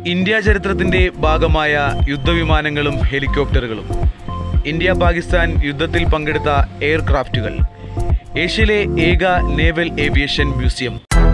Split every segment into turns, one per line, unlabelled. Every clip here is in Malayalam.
ഇന്ത്യ ചരിത്രത്തിൻ്റെ ഭാഗമായ യുദ്ധവിമാനങ്ങളും ഹെലികോപ്റ്ററുകളും ഇന്ത്യ പാകിസ്ഥാൻ യുദ്ധത്തിൽ പങ്കെടുത്ത എയർക്രാഫ്റ്റുകൾ ഏഷ്യയിലെ ഏക naval aviation museum.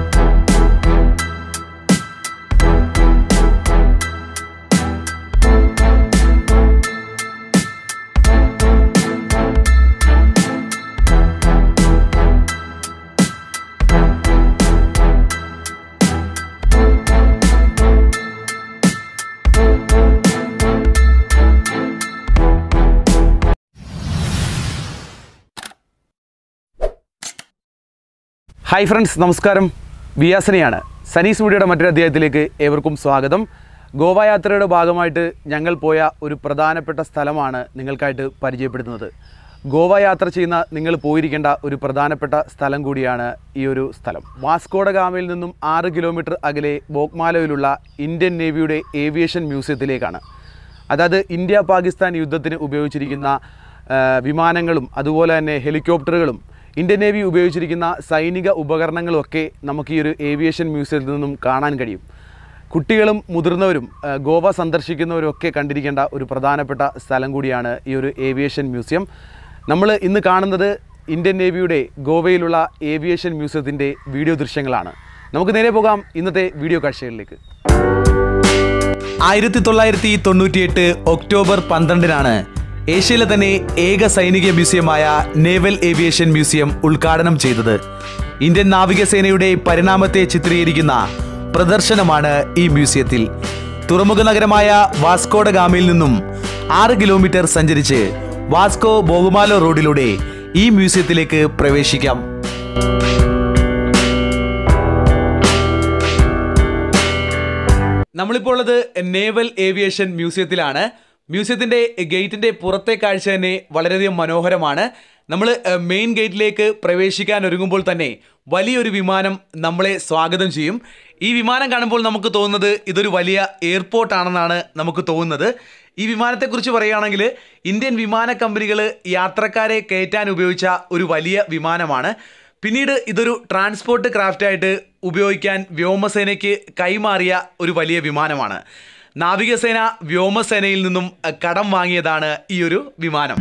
Hi friends, നമസ്കാരം. വിയാസനയാണ്. സനീസ്.മീഡിയയുടെ മറ്റൊരു അധ്യായത്തിലേക്ക് ഏവർക്കും സ്വാഗതം. ഗോവ യാത്രയുടെ ഭാഗമായിട്ട് ഞങ്ങൾ പോയ ഒരു പ്രധാനപ്പെട്ട സ്ഥലമാണ് നിങ്ങൾക്കായിട്ട് പരിചയപ്പെടുത്തുന്നത്. ഗോവ യാത്ര ചെയ്യുന്ന നിങ്ങൾ പോയിരിക്കേണ്ട ഒരു പ്രധാനപ്പെട്ട സ്ഥലം കൂടിയാണ് ഈ ഒരു സ്ഥലം. വാസ്കോഡ ഗാമയിൽ നിന്നും 6 കിലോമീറ്റർ അകലെ ബോക്മാലോയിലുള്ള ഇന്ത്യൻ നേവിയുടെ ഏവിയേഷൻ മ്യൂസിയത്തിലേക്കാണ്. അതായത് ഇന്ത്യ പാകിസ്ഥാൻ യുദ്ധത്തിന് ഉപയോഗിച്ചിരിക്കുന്ന വിമാനങ്ങളും അതുപോലെ തന്നെ ഹെലികോപ്റ്ററുകളും ഇന്ത്യൻ നേവി ഉപയോഗിച്ചിരിക്കുന്ന സൈനിക ഉപകരണങ്ങളുമൊക്കെ നമുക്ക് ഈ ഒരു ഏവിയേഷൻ മ്യൂസിയത്തിൽ നിന്നും കാണാൻ കഴിയും. കുട്ടികളും മുതിർന്നവരും ഗോവ സന്ദർശിക്കുന്നവരൊക്കെ കണ്ടിരിക്കേണ്ട ഒരു പ്രധാനപ്പെട്ട സ്ഥലം കൂടിയാണ് ഈ ഒരു ഏവിയേഷൻ മ്യൂസിയം. നമ്മൾ ഇന്ന് കാണുന്നത് ഇന്ത്യൻ നേവിയുടെ ഗോവയിലുള്ള ഏവിയേഷൻ മ്യൂസിയത്തിൻ്റെ വീഡിയോ ദൃശ്യങ്ങളാണ്. നമുക്ക് നേരെ പോകാം ഇന്നത്തെ വീഡിയോ കാഴ്ചകളിലേക്ക്. 1998 ഒക്ടോബർ 12 ഏഷ്യയിലെ തന്നെ ഏക സൈനിക മ്യൂസിയമായ നേവൽ ഏവിയേഷൻ മ്യൂസിയം ഉദ്ഘാടനം ചെയ്തത്. ഇന്ത്യൻ നാവികസേനയുടെ പരിണാമത്തെ ചിത്രീകരിക്കുന്ന പ്രദർശനമാണ് ഈ മ്യൂസിയത്തിൽ. തുറമുഖ നഗരമായ വാസ്കോഡ ഗാമയിൽ നിന്നും 6 കിലോമീറ്റർ സഞ്ചരിച്ച് വാസ്കോ ബോഗുമാലോ റോഡിലൂടെ ഈ മ്യൂസിയത്തിലേക്ക് പ്രവേശിക്കാം. നമ്മളിപ്പോൾ ഉള്ളത് നേവൽ ഏവിയേഷൻ മ്യൂസിയത്തിലാണ്. മ്യൂസിയത്തിൻ്റെ ഗേറ്റിൻ്റെ പുറത്തെ കാഴ്ച തന്നെ വളരെയധികം മനോഹരമാണ്. നമ്മൾ മെയിൻ ഗേറ്റിലേക്ക് പ്രവേശിക്കാൻ ഒരുങ്ങുമ്പോൾ തന്നെ വലിയൊരു വിമാനം നമ്മളെ സ്വാഗതം ചെയ്യും. ഈ വിമാനം കാണുമ്പോൾ നമുക്ക് തോന്നുന്നത് ഇതൊരു വലിയ എയർപോർട്ടാണെന്നാണ് നമുക്ക് തോന്നുന്നത്. ഈ വിമാനത്തെക്കുറിച്ച് പറയുകയാണെങ്കിൽ ഇന്ത്യൻ വിമാന കമ്പനികൾ യാത്രക്കാരെ കയറ്റാൻ ഉപയോഗിച്ച ഒരു വലിയ വിമാനമാണ്. പിന്നീട് ഇതൊരു ട്രാൻസ്പോർട്ട് ക്രാഫ്റ്റായിട്ട് ഉപയോഗിക്കാൻ വ്യോമസേനയ്ക്ക് കൈമാറിയ ഒരു വലിയ വിമാനമാണ്. നാവികസേന വ്യോമസേനയിൽ നിന്നും കടം വാങ്ങിയതാണ് ഈ ഒരു വിമാനം.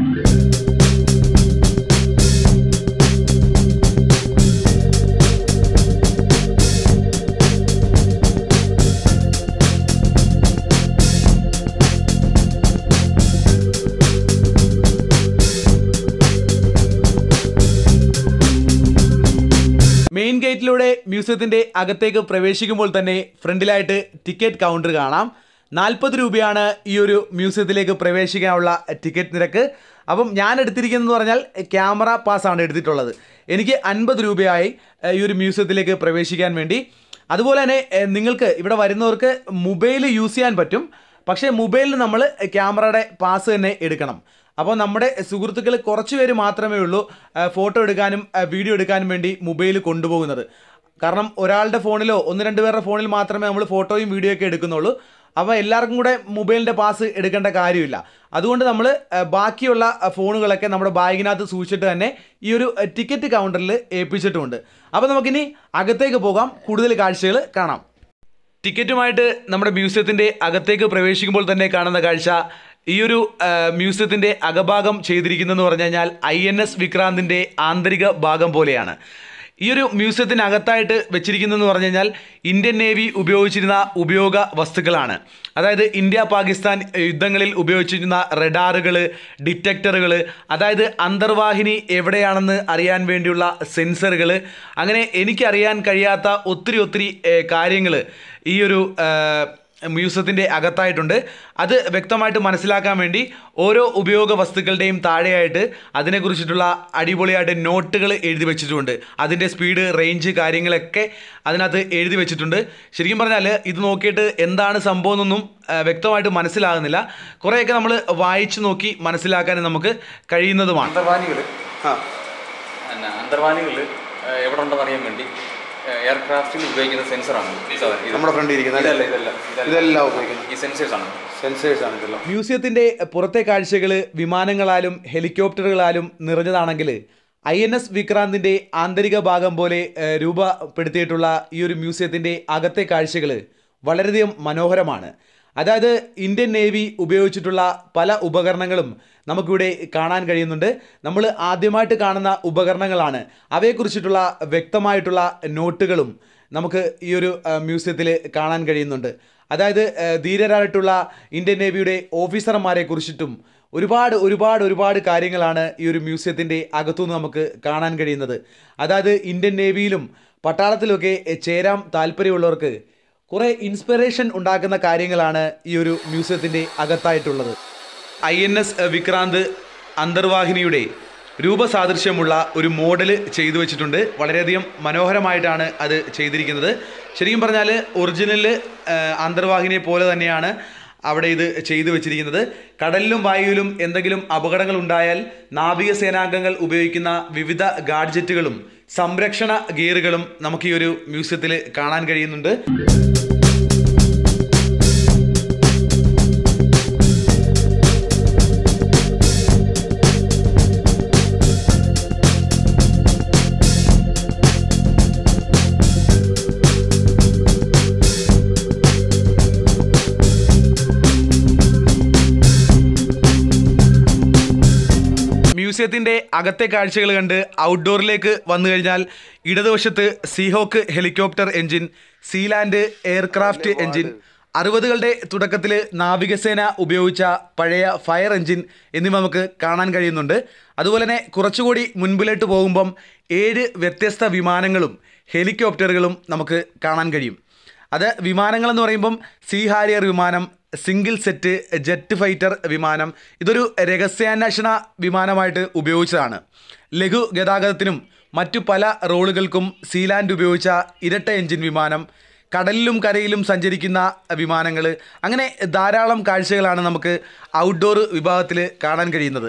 മെയിൻ ഗേറ്റിലൂടെ മ്യൂസിയത്തിൻ്റെ അകത്തേക്ക് പ്രവേശിക്കുമ്പോൾ തന്നെ ഫ്രണ്ടിലായിട്ട് ടിക്കറ്റ് കൗണ്ടർ കാണാം. 40 രൂപയാണ് ഈ ഒരു മ്യൂസിയത്തിലേക്ക് പ്രവേശിക്കാനുള്ള ടിക്കറ്റ് നിരക്ക്. അപ്പം ഞാൻ എടുത്തിരിക്കുന്നതെന്ന് പറഞ്ഞാൽ ക്യാമറ പാസ്സാണ് എടുത്തിട്ടുള്ളത്. എനിക്ക് 50 രൂപയായി ഈ ഒരു മ്യൂസിയത്തിലേക്ക് പ്രവേശിക്കാൻ വേണ്ടി. അതുപോലെ തന്നെ നിങ്ങൾക്ക് ഇവിടെ വരുന്നവർക്ക് മൊബൈൽ യൂസ് ചെയ്യാൻ പറ്റും. പക്ഷേ മൊബൈലിൽ നമ്മൾ ക്യാമറയുടെ പാസ് തന്നെ എടുക്കണം. അപ്പോൾ നമ്മുടെ സുഹൃത്തുക്കൾ കുറച്ച് പേര് മാത്രമേ ഉള്ളൂ ഫോട്ടോ എടുക്കാനും വീഡിയോ എടുക്കാനും വേണ്ടി മൊബൈൽ കൊണ്ടുപോകുന്നത്. കാരണം ഒരാളുടെ ഫോണിലോ 1-2 പേരുടെ ഫോണിൽ മാത്രമേ നമ്മൾ ഫോട്ടോയും വീഡിയോ ഒക്കെ എടുക്കുന്നുള്ളൂ. അപ്പോൾ എല്ലാവർക്കും കൂടെ മൊബൈലിൻ്റെ പാസ് എടുക്കേണ്ട കാര്യമില്ല. അതുകൊണ്ട് നമ്മൾ ബാക്കിയുള്ള ഫോണുകളൊക്കെ നമ്മുടെ ബാഗിനകത്ത് സൂക്ഷിച്ചിട്ട് തന്നെ ഈ ഒരു ടിക്കറ്റ് കൗണ്ടറിൽ ഏൽപ്പിച്ചിട്ടുമുണ്ട്. അപ്പോൾ നമുക്കിനി അകത്തേക്ക് പോകാം, കൂടുതൽ കാഴ്ചകൾ കാണാം. ടിക്കറ്റുമായിട്ട് നമ്മുടെ മ്യൂസിയത്തിൻ്റെ അകത്തേക്ക് പ്രവേശിക്കുമ്പോൾ തന്നെ കാണുന്ന കാഴ്ച, ഈ ഒരു മ്യൂസിയത്തിൻ്റെ അകഭാഗം ചെയ്തിരിക്കുന്നതെന്ന് പറഞ്ഞു കഴിഞ്ഞാൽ INS വിക്രാന്തിൻ്റെ ആന്തരിക ഭാഗം പോലെയാണ്. ഈ ഒരു മ്യൂസിയത്തിനകത്തായിട്ട് വെച്ചിരിക്കുന്നതെന്ന് പറഞ്ഞു കഴിഞ്ഞാൽ ഇന്ത്യൻ നേവി ഉപയോഗിച്ചിരുന്ന ഉപയോഗ വസ്തുക്കളാണ്. അതായത് ഇന്ത്യ പാകിസ്ഥാൻ യുദ്ധങ്ങളിൽ ഉപയോഗിച്ചിരുന്ന റഡാറുകൾ, ഡിറ്റക്ടറുകൾ, അതായത് അന്തർവാഹിനി എവിടെയാണെന്ന് അറിയാൻ വേണ്ടിയുള്ള സെൻസറുകൾ, അങ്ങനെ എനിക്കറിയാൻ കഴിയാത്ത ഒത്തിരി കാര്യങ്ങൾ ഈ ഒരു മ്യൂസിയത്തിൻ്റെ അകത്തായിട്ടുണ്ട്. അത് വ്യക്തമായിട്ട് മനസ്സിലാക്കാൻ വേണ്ടി ഓരോ ഉപയോഗ വസ്തുക്കളുടെയും താഴെയായിട്ട് അതിനെക്കുറിച്ചിട്ടുള്ള അടിപൊളിയായിട്ട് നോട്ടുകൾ എഴുതി വെച്ചിട്ടുണ്ട്. അതിൻ്റെ സ്പീഡ്, റേഞ്ച് കാര്യങ്ങളൊക്കെ അതിനകത്ത് എഴുതി വെച്ചിട്ടുണ്ട്. ശരിക്കും പറഞ്ഞാൽ ഇത് നോക്കിയിട്ട് എന്താണ് സംഭവം എന്നൊന്നും വ്യക്തമായിട്ട് മനസ്സിലാകുന്നില്ല. കുറേയൊക്കെ നമ്മൾ വായിച്ചു നോക്കി മനസ്സിലാക്കാൻ നമുക്ക് കഴിയുന്നതുമാണ്.
അന്തർവാഹിനികൾ എവിടെ ഉണ്ടെന്ന് അറിയാൻ വേണ്ടി എയർക്രാഫ്റ്റിൽ ഉപയോഗിക്കുന്ന സെൻസറാണ്
നമ്മുടെ ഫ്രണ്ട് ഇരിക്കുന്നത്. ഇതെല്ലാം ഉപയോഗിക്കുന്നത്
ഈ സെൻസേഴ്സാണ്.
ഇതെല്ലാം. മ്യൂസിയത്തിൻ്റെ പുറത്തെ കാഴ്ചകൾ വിമാനങ്ങളാലും ഹെലികോപ്റ്ററുകളാലും നിറഞ്ഞതാണെങ്കിൽ INS വിക്രാന്തിൻ്റെ ആന്തരിക ഭാഗം പോലെ രൂപപ്പെടുത്തിയിട്ടുള്ള ഈ ഒരു മ്യൂസിയത്തിൻ്റെ അകത്തെ കാഴ്ചകൾ വളരെയധികം മനോഹരമാണ്. അതായത് ഇന്ത്യൻ നേവി ഉപയോഗിച്ചിട്ടുള്ള പല ഉപകരണങ്ങളും നമുക്കിവിടെ കാണാൻ കഴിയുന്നുണ്ട്. നമ്മൾ ആദ്യമായിട്ട് കാണുന്ന ഉപകരണങ്ങളാണ്. അവയെക്കുറിച്ചിട്ടുള്ള വ്യക്തമായിട്ടുള്ള നോട്ടുകളും നമുക്ക് ഈ ഒരു മ്യൂസിയത്തിൽ കാണാൻ കഴിയുന്നുണ്ട്. അതായത് ധീരരായിട്ടുള്ള ഇന്ത്യൻ നേവിയുടെ ഓഫീസർമാരെ കുറിച്ചിട്ടും ഒരുപാട് കാര്യങ്ങളാണ് ഈ ഒരു മ്യൂസിയത്തിൻ്റെ അകത്തുനിന്ന് നമുക്ക് കാണാൻ കഴിയുന്നത്. അതായത് ഇന്ത്യൻ നേവിയിലും പട്ടാളത്തിലുമൊക്കെ ചേരാൻ താല്പര്യമുള്ളവർക്ക് കുറേ ഇൻസ്പിറേഷൻ ഉണ്ടാക്കുന്ന കാര്യങ്ങളാണ് ഈ ഒരു മ്യൂസിയത്തിൻ്റെ അകത്തായിട്ടുള്ളത്. INS വിക്രാന്ത് അന്തർവാഹിനിയുടെ രൂപസാദൃശ്യമുള്ള ഒരു മോഡൽ ചെയ്തു വെച്ചിട്ടുണ്ട്. വളരെയധികം മനോഹരമായിട്ടാണ് അത് ചെയ്തിരിക്കുന്നത്. ശരിക്കും പറഞ്ഞാൽ ഒറിജിനൽ അന്തർവാഹിനിയെ പോലെ തന്നെയാണ് അവിടെ ഇത് ചെയ്തു വെച്ചിരിക്കുന്നത്. കടലിലും വായുവിലും എന്തെങ്കിലും അപകടങ്ങൾ ഉണ്ടായാൽ നാവികസേനാംഗങ്ങൾ ഉപയോഗിക്കുന്ന വിവിധ ഗാഡ്ജറ്റുകളും സംരക്ഷണ ഗിയറുകളും നമുക്ക് ഈ ഒരു മ്യൂസിയത്തിൽ കാണാൻ കഴിയുന്നുണ്ട്. മ്യൂസിയത്തിൻ്റെ അകത്തെ കാഴ്ചകൾ കണ്ട് ഔട്ട്ഡോറിലേക്ക് വന്നു കഴിഞ്ഞാൽ ഇടതുവശത്ത് Seahawk helicopter engine, Sealand aircraft engine, 60കളുടെ തുടക്കത്തിൽ നാവികസേന ഉപയോഗിച്ച പഴയ ഫയർ എൻജിൻ എന്നിവ നമുക്ക് കാണാൻ കഴിയുന്നുണ്ട്. അതുപോലെ തന്നെ കുറച്ചുകൂടി മുൻപിലോട്ട് പോകുമ്പം 7 വ്യത്യസ്ത വിമാനങ്ങളും ഹെലികോപ്റ്ററുകളും നമുക്ക് കാണാൻ കഴിയും. അത് വിമാനങ്ങളെന്ന് പറയുമ്പം സീ ഹാരിയർ വിമാനം, സിംഗിൾ സെറ്റ് ജെറ്റ് ഫൈറ്റർ വിമാനം. ഇതൊരു രഹസ്യാന്വേഷണ വിമാനമായിട്ട് ഉപയോഗിച്ചതാണ്. ലഘു ഗതാഗതത്തിനും മറ്റു പല റോളുകൾക്കും സീലാൻഡ് ഉപയോഗിച്ച ഇരട്ട എൻജിൻ വിമാനം, കടലിലും കരയിലും സഞ്ചരിക്കുന്ന വിമാനങ്ങൾ, അങ്ങനെ ധാരാളം കാഴ്ചകളാണ് നമുക്ക് ഔട്ട്ഡോർ വിഭാഗത്തിൽ കാണാൻ കഴിയുന്നത്.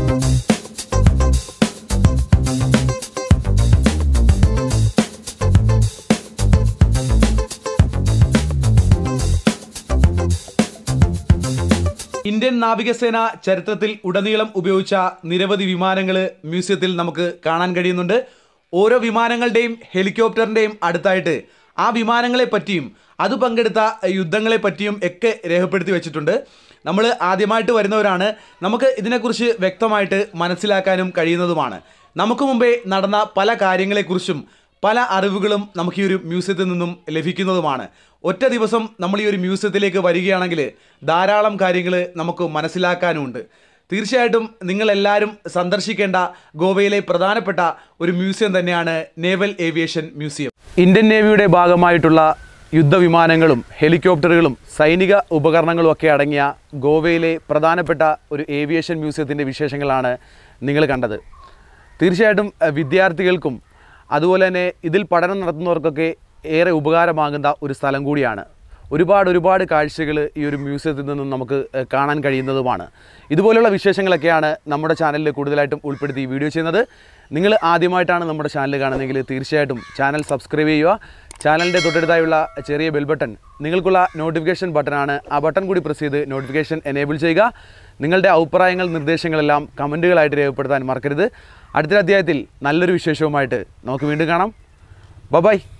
ഇന്ത്യൻ നാവികസേന ചരിത്രത്തിൽ ഉടനീളം ഉപയോഗിച്ച നിരവധി വിമാനങ്ങൾ മ്യൂസിയത്തിൽ നമുക്ക് കാണാൻ കഴിയുന്നുണ്ട്. ഓരോ വിമാനങ്ങളുടെയും ഹെലികോപ്റ്ററിൻ്റെയും അടുത്തായിട്ട് ആ വിമാനങ്ങളെ പറ്റിയും അത് പങ്കെടുത്ത യുദ്ധങ്ങളെ പറ്റിയും ഒക്കെ രേഖപ്പെടുത്തി വെച്ചിട്ടുണ്ട്. നമ്മൾ ആദ്യമായിട്ട് വരുന്നവരാണ്, നമുക്ക് ഇതിനെക്കുറിച്ച് വ്യക്തമായിട്ട് മനസ്സിലാക്കാനും കഴിയുന്നതുമാണ്. നമുക്ക് മുമ്പേ നടന്ന പല കാര്യങ്ങളെക്കുറിച്ചും പല അറിവുകളും നമുക്ക് ഈ ഒരു മ്യൂസിയത്തിൽ നിന്നും ലഭിക്കുന്നതുമാണ്. ഒറ്റ ദിവസം നമ്മൾ ഈ ഒരു മ്യൂസിയത്തിലേക്ക് വരികയാണെങ്കിൽ ധാരാളം കാര്യങ്ങൾ നമുക്ക് മനസ്സിലാക്കാനുമുണ്ട്. തീർച്ചയായിട്ടും നിങ്ങളെല്ലാവരും സന്ദർശിക്കേണ്ട ഗോവയിലെ പ്രധാനപ്പെട്ട ഒരു മ്യൂസിയം തന്നെയാണ് നേവൽ ഏവിയേഷൻ മ്യൂസിയം. ഇന്ത്യൻ നേവിയുടെ ഭാഗമായിട്ടുള്ള യുദ്ധവിമാനങ്ങളും ഹെലികോപ്റ്ററുകളും സൈനിക ഉപകരണങ്ങളും ഒക്കെ അടങ്ങിയ ഗോവയിലെ പ്രധാനപ്പെട്ട ഒരു ഏവിയേഷൻ മ്യൂസിയത്തിൻ്റെ വിശേഷങ്ങളാണ് നിങ്ങൾ കണ്ടത്. തീർച്ചയായിട്ടും വിദ്യാർത്ഥികൾക്കും അതുപോലെ തന്നെ ഇതിൽ പഠനം നടത്തുന്നവർക്കൊക്കെ ഏറെ ഉപകാരമാകുന്ന ഒരു സ്ഥലം കൂടിയാണ്. ഒരുപാട് കാഴ്ചകൾ ഈ ഒരു മ്യൂസിയത്തിൽ നിന്നും നമുക്ക് കാണാൻ കഴിയുന്നതുമാണ്. ഇതുപോലുള്ള വിശേഷങ്ങളൊക്കെയാണ് നമ്മുടെ ചാനലിൽ കൂടുതലായിട്ടും ഉൾപ്പെടുത്തി വീഡിയോ ചെയ്യുന്നത്. നിങ്ങൾ ആദ്യമായിട്ടാണ് നമ്മുടെ ചാനൽ കാണുന്നതെങ്കിൽ തീർച്ചയായിട്ടും ചാനൽ സബ്സ്ക്രൈബ് ചെയ്യുക. ചാനലിൻ്റെ തൊട്ടടുത്തായുള്ള ചെറിയ ബെൽ ബട്ടൺ നിങ്ങൾക്കുള്ള നോട്ടിഫിക്കേഷൻ ബട്ടനാണ്. ആ ബട്ടൺ കൂടി പ്രസ് ചെയ്ത് നോട്ടിഫിക്കേഷൻ എനേബിൾ ചെയ്യുക. നിങ്ങളുടെ അഭിപ്രായങ്ങൾ, നിർദ്ദേശങ്ങളെല്ലാം കമൻറ്റുകളായിട്ട് രേഖപ്പെടുത്താൻ മറക്കരുത്. അടുത്ത അധ്യായത്തിൽ നല്ലൊരു വിശേഷവുമായിട്ട് നമുക്ക് വീണ്ടും കാണാം. ബൈ.